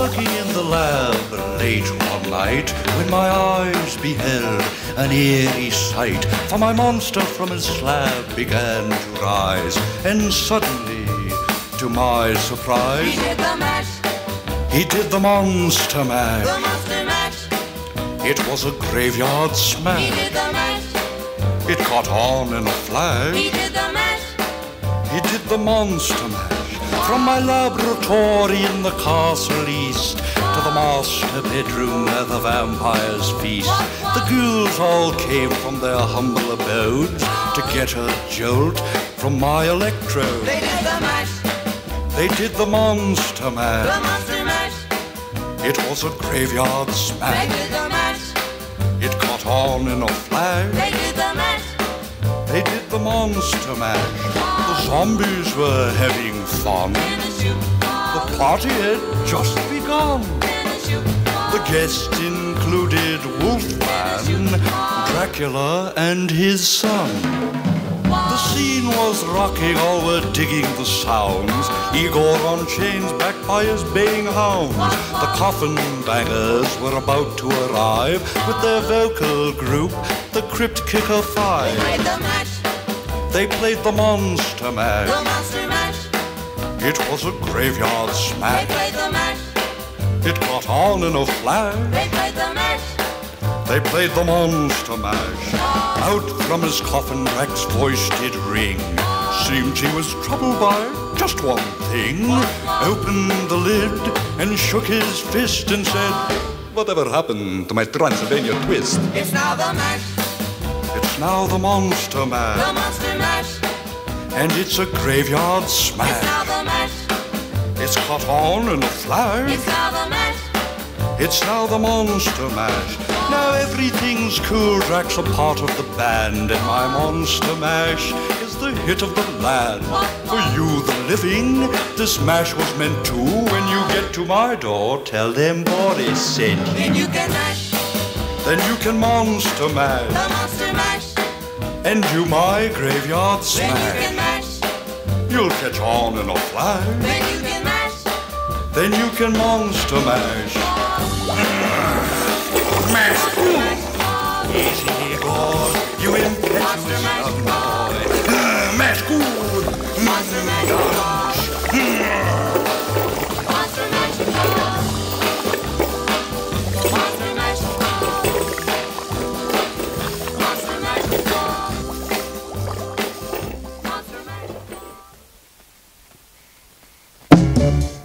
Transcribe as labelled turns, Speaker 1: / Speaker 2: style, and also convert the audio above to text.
Speaker 1: working in the lab late one night when my eyes beheld an eerie sight. For my monster from his slab began to rise, and suddenly, to my surprise,
Speaker 2: he did the mash.
Speaker 1: He did the monster mash.
Speaker 2: The monster mash.
Speaker 1: It was a graveyard smash.
Speaker 2: He did the mash.
Speaker 1: It caught on in a flash.
Speaker 2: He did the mash.
Speaker 1: He did the monster mash. From my laboratory in the castle east to the master bedroom where the vampires feast. The ghouls all came from their humble abodes to get a jolt from my electrode.
Speaker 2: They did the mash.
Speaker 1: They did the monster mash.
Speaker 2: The monster mash.
Speaker 1: It was a graveyard
Speaker 2: They
Speaker 1: smash.
Speaker 2: did the mash.
Speaker 1: It caught on in a flash.
Speaker 2: They did the mash.
Speaker 1: They did the monster mash. The zombies were having fun.
Speaker 2: In the shoe.
Speaker 1: The party had just begun.
Speaker 2: In the shoe.
Speaker 1: The guests included Wolfman, Dracula, and his son. The scene was rocking, all were digging the sounds. Igor on chains, backed by his baying hounds. The coffin bangers were about to arrive with their vocal group, the Crypt-Kicker Five.
Speaker 2: They played the mash.
Speaker 1: They played the monster mash.
Speaker 2: The monster mash.
Speaker 1: It was a graveyard
Speaker 2: They
Speaker 1: smash.
Speaker 2: played the mash.
Speaker 1: It caught on in a flash.
Speaker 2: They played the mash.
Speaker 1: They played the monster mash. Out from his coffin, Drac's voice did ring. Seemed he was troubled by just one thing. Opened the lid and shook his fist and said, "Whatever happened to my Transylvania twist?"
Speaker 2: It's now the mash.
Speaker 1: It's now the monster
Speaker 2: The
Speaker 1: mash.
Speaker 2: monster mash.
Speaker 1: And it's a graveyard
Speaker 2: It's
Speaker 1: smash.
Speaker 2: now the mash.
Speaker 1: It's caught on in a flash.
Speaker 2: It's now the mash.
Speaker 1: It's now the monster mash. Now everything's cool, Drac's a part of the band, and my monster mash is the hit of the land. For you, the living, this mash was meant to. When you get to my door, tell them Boris sent you.
Speaker 2: Then you can mash.
Speaker 1: Then you can monster mash,
Speaker 2: The monster mash.
Speaker 1: and do my graveyard
Speaker 2: Then you can
Speaker 1: smash.
Speaker 2: mash.
Speaker 1: You'll catch on in a flash.
Speaker 2: Then you can mash.
Speaker 1: Then you can monster mash. Mash. Easy, Igor, you impetuous young boy. Mash good.
Speaker 2: Monster mash. Monster mash. Monster mash. Monster mash. Monster mash.